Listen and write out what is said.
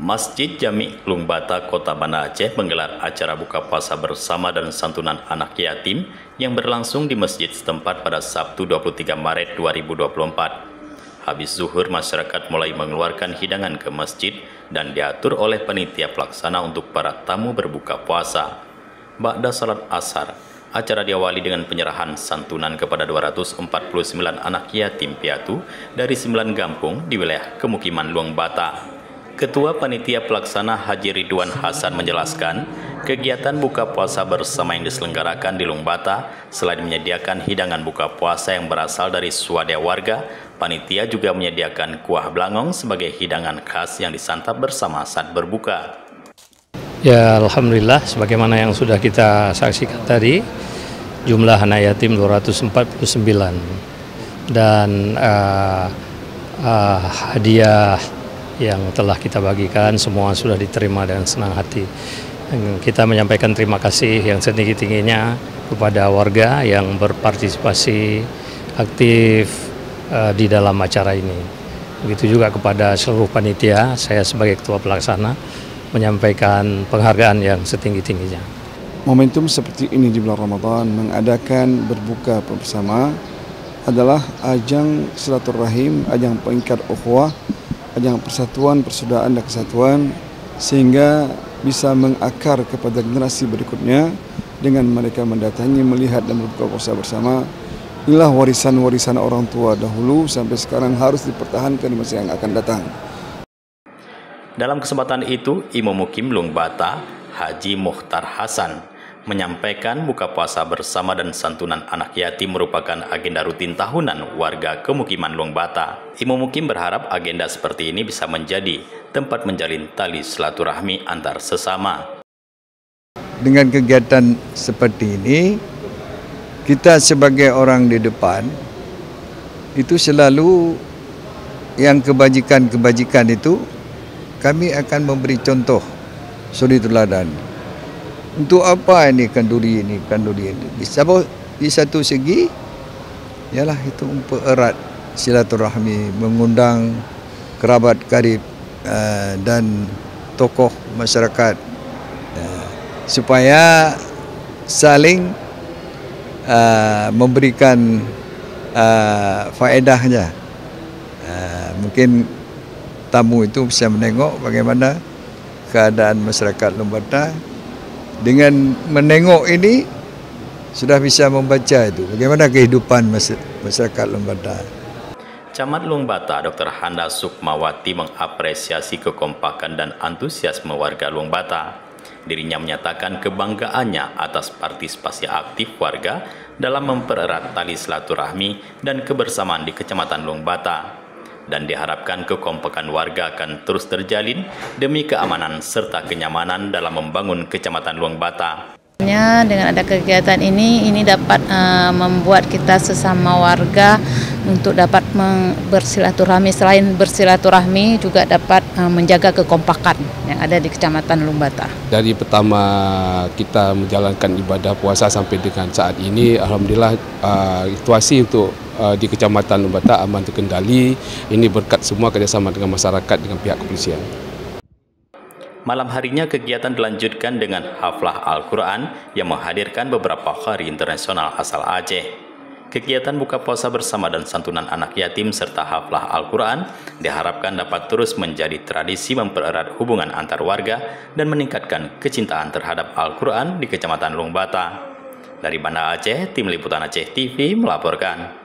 Masjid Jami' Lungbata, Kota Banda Aceh menggelar acara buka puasa bersama dan santunan anak yatim yang berlangsung di masjid setempat pada Sabtu 23 Maret 2024. Habis zuhur, masyarakat mulai mengeluarkan hidangan ke masjid dan diatur oleh panitia pelaksana untuk para tamu berbuka puasa. Ba'da salat asar, acara diawali dengan penyerahan santunan kepada 249 anak yatim piatu dari 9 kampung di wilayah Kemukiman Lungbata. Ketua Panitia Pelaksana Haji Ridwan Hasan menjelaskan, kegiatan buka puasa bersama yang diselenggarakan di Lungbata, selain menyediakan hidangan buka puasa yang berasal dari swadaya warga, panitia juga menyediakan kuah belangong sebagai hidangan khas yang disantap bersama saat berbuka. Ya, alhamdulillah, sebagaimana yang sudah kita saksikan tadi, jumlah anak yatim 249 dan hadiah yang telah kita bagikan semua sudah diterima dengan senang hati. Kita menyampaikan terima kasih yang setinggi-tingginya kepada warga yang berpartisipasi aktif di dalam acara ini. Begitu juga kepada seluruh panitia, saya sebagai ketua pelaksana menyampaikan penghargaan yang setinggi-tingginya. Momentum seperti ini di bulan Ramadan mengadakan berbuka bersama adalah ajang silaturahim, ajang pengikat ukhuwah, ajang persatuan, persaudaraan dan kesatuan, sehingga bisa mengakar kepada generasi berikutnya dengan mereka mendatangi, melihat dan berbuka puasa bersama. Inilah warisan-warisan orang tua dahulu sampai sekarang harus dipertahankan di masa yang akan datang. Dalam kesempatan itu, Imam Mukim Lungbata, Haji Mukhtar Hasan, menyampaikan buka puasa bersama dan santunan anak yatim merupakan agenda rutin tahunan warga Kemukiman Lungbata. Imam Mukim berharap agenda seperti ini bisa menjadi tempat menjalin tali silaturahmi antar sesama. Dengan kegiatan seperti ini, kita sebagai orang di depan, itu selalu yang kebajikan-kebajikan itu, kami akan memberi contoh, suri teladan. Untuk apa ini kanduri ini? Di satu segi, ialah itu mempererat silaturahmi, mengundang kerabat karib dan tokoh masyarakat supaya saling memberikan faedahnya. Mungkin tamu itu bisa menengok bagaimana keadaan masyarakat Lungbata. Dengan menengok ini sudah bisa membaca itu bagaimana kehidupan masyarakat Lungbata. Camat Lungbata Dr. Handa Sukmawati mengapresiasi kekompakan dan antusiasme warga Lungbata. Dirinya menyatakan kebanggaannya atas partisipasi aktif warga dalam mempererat tali silaturahmi dan kebersamaan di Kecamatan Lungbata. Dan diharapkan kekompakan warga akan terus terjalin demi keamanan serta kenyamanan dalam membangun Kecamatan Lungbata. Dengan ada kegiatan ini dapat membuat kita sesama warga untuk dapat bersilaturahmi. Selain bersilaturahmi juga dapat menjaga kekompakan yang ada di Kecamatan Lungbata. Dari pertama kita menjalankan ibadah puasa sampai dengan saat ini, alhamdulillah situasi untuk di Kecamatan Lungbata aman terkendali. Ini berkat semua kerjasama dengan masyarakat dengan pihak kepolisian. Malam harinya kegiatan dilanjutkan dengan haflah Al-Quran yang menghadirkan beberapa qari internasional asal Aceh. Kegiatan buka puasa bersama dan santunan anak yatim serta haflah Al-Quran diharapkan dapat terus menjadi tradisi mempererat hubungan antar warga dan meningkatkan kecintaan terhadap Al-Quran di Kecamatan Lungbata. Dari Banda Aceh, Tim Liputan Aceh TV melaporkan.